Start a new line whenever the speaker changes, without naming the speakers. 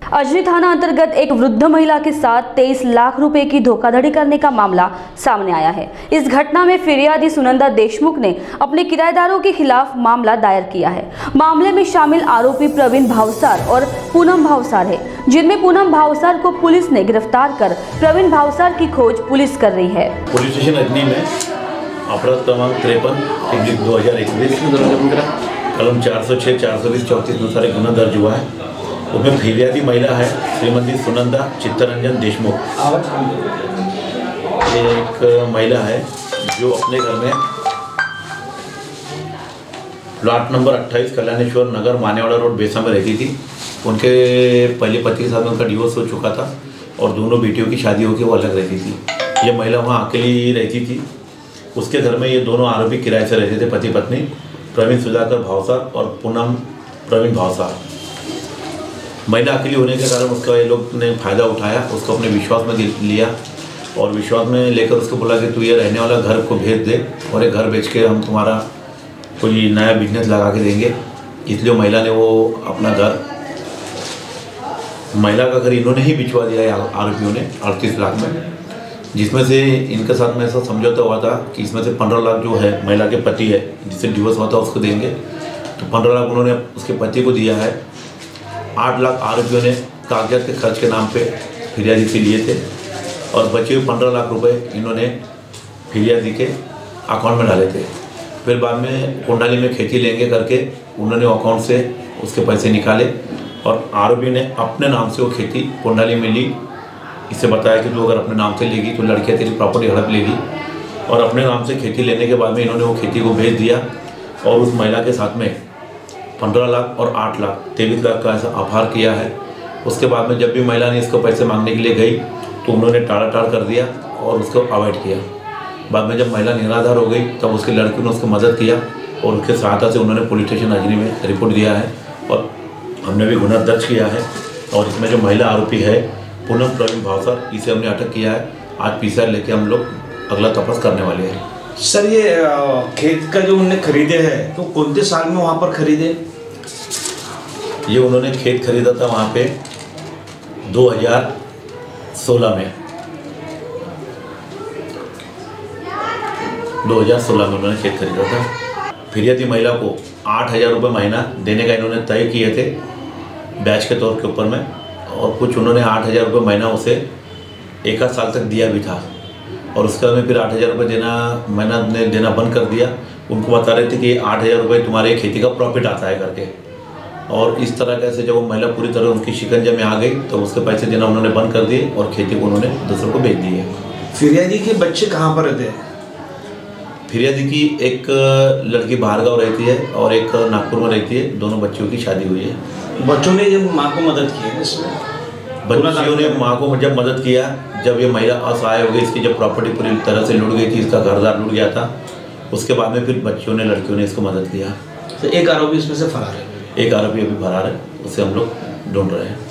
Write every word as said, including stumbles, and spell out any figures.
अजनी थाना अंतर्गत एक वृद्ध महिला के साथ तेईस लाख रुपए की धोखाधड़ी करने का मामला सामने आया है। इस घटना में फिरियादी सुनंदा देशमुख ने अपने किराएदारों के खिलाफ मामला दायर किया है। मामले में शामिल आरोपी प्रवीण भावसार और पूनम भावसार है, जिनमें पूनम भावसार को पुलिस ने गिरफ्तार कर प्रवीण भावसार की खोज पुलिस कर रही है।
पुलिस स्टेशन अजनी में अपराध क्रमांक तिरपन दो हजार इक्कीस कलम चार सौ छः चार सौ बीस चौंतीस अनुसार एक गुना दर्ज हुआ है। उसमें फिरियादी महिला है श्रीमती सुनंदा चित्तरंजन देशमुख। एक महिला है जो अपने घर में प्लाट नंबर अट्ठाईस कल्याणेश्वर नगर मानेवाड़ा रोड बेसा में रहती थी। उनके पहले पति के साथ उनका डिवोर्स हो चुका था और दोनों बेटियों की शादी होकर वो अलग रहती थी। ये महिला वहाँ अकेली रहती थी। उसके घर में ये दोनों आरोपी किराए से रहते थे, पति पत्नी, प्रवीण सुधाकर भावसार और पूनम प्रवीण भावसार। महिला अकेली होने के कारण उसका ये लोग ने फ़ायदा उठाया, उसको अपने विश्वास में लिया और विश्वास में लेकर उसको बोला कि तू ये रहने वाला घर को भेज दे और ये घर बेच के हम तुम्हारा कोई नया बिजनेस लगा के देंगे। इसलिए महिला ने वो अपना घर महिला का घर इन्होंने ही बिचवा दिया आरोपियों ने अड़तीस लाख में, जिसमें से इनके साथ में ऐसा समझौता हुआ था कि इसमें से पंद्रह लाख जो है महिला के पति है जिससे डिवोर्स हुआ था उसको देंगे। तो पंद्रह लाख उन्होंने उसके पति को दिया है। आठ लाख आरोपियों ने कागजात के खर्च के नाम पे फिरियादी से लिए थे और बचे हुए पंद्रह लाख रुपए इन्होंने फिरियादी के अकाउंट में डाले थे। फिर बाद में कुंडाली में खेती लेंगे करके उन्होंने अकाउंट से उसके पैसे निकाले और आरोपी ने अपने नाम से वो खेती कुंडाली में ली। इससे बताया कि तू अगर अपने नाम से लेगी तो लड़कियाँ तेरी प्रॉपर्टी हड़प लेगी और अपने नाम से खेती लेने के बाद में इन्होंने वो खेती को भेज दिया और उस महिला के साथ में पंद्रह लाख और आठ लाख तेईस लाख का ऐसा अपहार किया है। उसके बाद में जब भी महिला ने इसको पैसे मांगने के लिए गई तो उन्होंने टाड़ा टाड़ कर दिया और उसको अवॉइड किया। बाद में जब महिला निराधार हो गई तब उसके लड़के ने उसको मदद किया और उसके सहायता से उन्होंने पुलिस स्टेशन अजनी में रिपोर्ट दिया है और हमने भी गुना दर्ज किया है। और इसमें जो महिला आरोपी है पूनम प्रवीण भावसार, इसे हमने अटक किया है। आज पी सी आर लेके हम लोग अगला तपास करने वाले हैं।
सर, ये खेत का जो उन्होंने खरीदे हैं तो कौन से साल में वहाँ पर खरीदे?
ये उन्होंने खेत खरीदा था वहाँ पे दो हज़ार सोलह में दो हज़ार सोलह में उन्होंने खेत खरीदा था। फिरियादी महिला को आठ हज़ार रुपये महीना देने का इन्होंने तय किए थे ब्याज के तौर के ऊपर में, और कुछ उन्होंने आठ हज़ार रुपये महीना उसे एक आध साल तक दिया भी था और उसके बाद में फिर आठ हज़ार रुपये देना महीना ने देना बंद कर दिया। उनको बता रहे थे कि आठ हज़ार रुपये तुम्हारे खेती का प्रॉफिट आता है करके। और इस तरह कैसे जब वो महिला पूरी तरह उनकी शिकंजे में आ गई तो उसके पैसे देना उन्होंने बंद कर दिए और खेती को उन्होंने दूसरों को बेच दिए।
फिरियादी के बच्चे कहाँ पर रहते हैं?
फिरियादी की एक लड़की बाहर गाँव रहती है और एक नागपुर में रहती है। दोनों बच्चियों की शादी हुई है।
बच्चों ने जब माँ को मदद की है इसमें?
बच्चियों ने माँ को जब मदद किया, जब ये महिला असहाय हो गई, इसकी जब प्रॉपर्टी पूरी तरह से लूट गई थी, इसका घरदार लूट गया था, उसके बाद में फिर बच्चियों ने लड़कियों ने इसको मदद किया।
तो एक आरोपी इसमें से फरार है?
एक आरोपी अभी फरार है, उसे हम लोग ढूंढ रहे हैं।